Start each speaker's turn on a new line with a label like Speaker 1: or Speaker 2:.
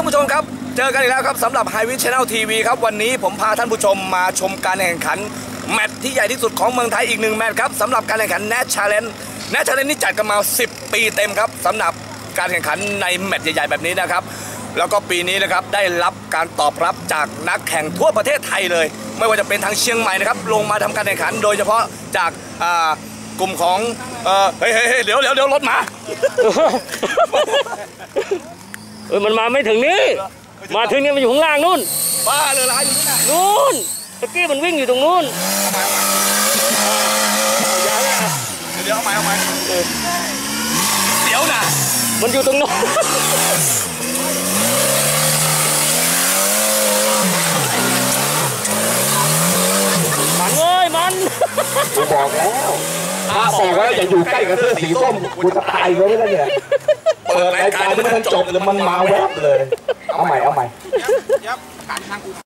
Speaker 1: ผู้ชมครับเจอกันอีกแล้วครับสำหรับ Highway Channel TV ครับวันนี้ผมพาท่านผู้ชมมาชมการแข่งขันแมตช์ที่ใหญ่ที่สุดของเมืองไทยอีก1แมตช์ครับสำหรับการแข่งขัน Nat Challenge นี่จัดกันมา10 ปีเต็มครับสำหรับการแข่งขันในแมตช์ใหญ่ๆแบบนี้นะครับแล้วก็ปีนี้นะครับได้รับการตอบรับจากนักแข่งทั่วประเทศไทยเลยไม่ว่าจะเป็นทางเชียงใหม่นะครับลงมาทำการแข่งขันโดยเฉพาะจากกลุ่มของเฮ้ยเดี๋ยวรถมา
Speaker 2: มันมาไม่ถึงนี่มาถึงนี่มันอยู่ข้างล่างนู่น
Speaker 1: บ้าเลยร้ายอยู่ที่ไหน
Speaker 2: นู่นตะกี้มันวิ่งอยู่ตรงนู่น
Speaker 1: เดี๋ยวเอาใหม่เดี๋ยวนะ
Speaker 2: มันอยู่ตรงนู้นมันเว้ยมัน
Speaker 3: กูบอกแล้วบอกว่าอย่าอยู่ใกล้กับเสื้อสีส้มกูจะตายเลยนะเนี่ยเปิดรายการไม่ทันจบเลยมันมาแวบเลยเอาใหม่
Speaker 1: ยับการทางกู